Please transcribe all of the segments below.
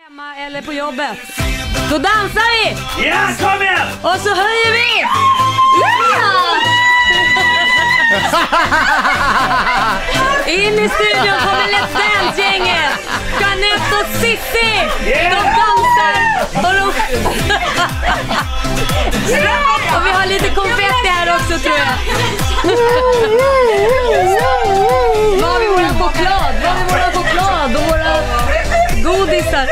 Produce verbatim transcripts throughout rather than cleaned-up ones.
Hemma eller på jobbet. Då dansar vi! Ja, kom igen! Och så höjer vi! Ja! In i studion kommer Let's Dance-gänget! Jeanette och Cissi! De dansar och de... Och vi har lite konfetti här också, tror jag. Var har vi våra choklad? Var har vi våra choklad och våra godisar?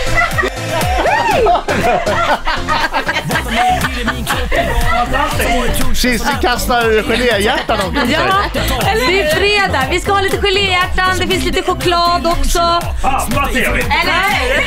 Cissi kastar geléhjärtan också. Ja, det är fredag. Vi ska ha lite geléhjärtan. Det finns lite choklad också. Ja, vad trevligt. Eller?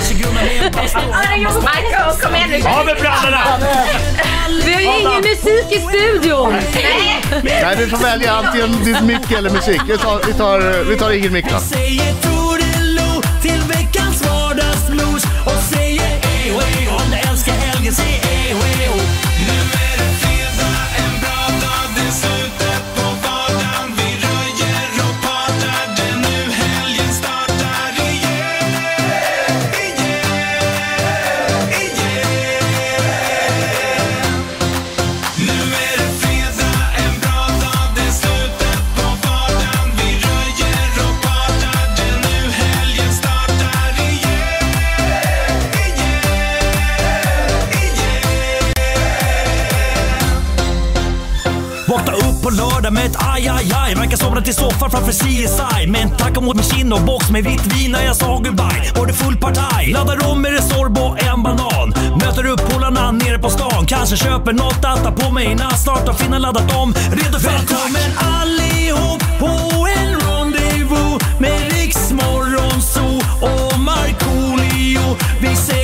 Kom igen nu. Ja, med brallorna. Vi har ju ingen musik i studion. Nej, du får välja antingen ditt mick eller musik. Vi tar, vi tar, vi tar ingen mick då. Till veckans vardagsmos och säger ej och ej om du älskar helgen, säg ej och ej. Nu är det fredag, en bra dag, det är slutet på vardagen. Vi röjer och partar, det är nu helgen startar igen, igen, igen. Nu är det fredag, en bra dag, det är slutet på vardagen. Vi röjer och partar, det är nu helgen startar igen, igen, igen. Vakna upp på lördag med ett aj, aj, aj. Verkar somna till soffan framför C S I. Men tacka mot min kind och box med vitt vin när jag sa goodbye. Var det full partaj? Laddar om med Resorb och en banan. Möter upp polarna nere på stan. Kanske köper något att ta på mig innan snart och finna laddat om. Redo för välkommen allihop på en rendezvous med R I X MorronZoo och Markoolio. Vi säger